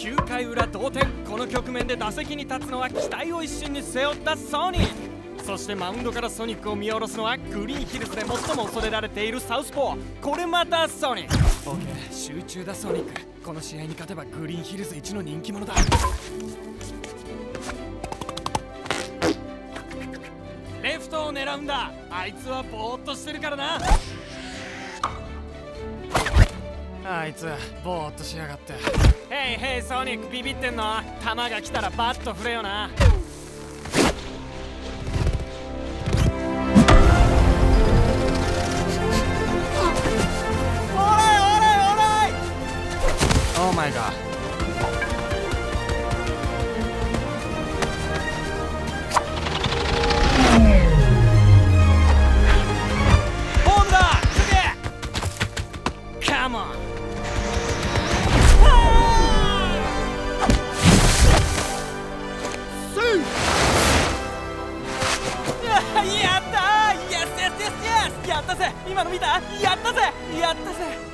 9回裏同点。この局面で打席に立つのは期待を一身に背負ったソニック。そしてマウンドからソニックを見下ろすのはグリーンヒルズで最も恐れられているサウスポー。これまたソニック。オーケー、集中だソニック。この試合に勝てばグリーンヒルズ一の人気者だ。レフトを狙うんだ。あいつはぼーっとしてるからな。あいつぼーっとしやがって。ヘイヘイソニック、ビビってんの？球が来たらバット振れよな。オーマイガー。ホームだ。カモン。やったー。イエスイエスイエスイエス。やったぜ。今の見た？やったぜ。やったぜ。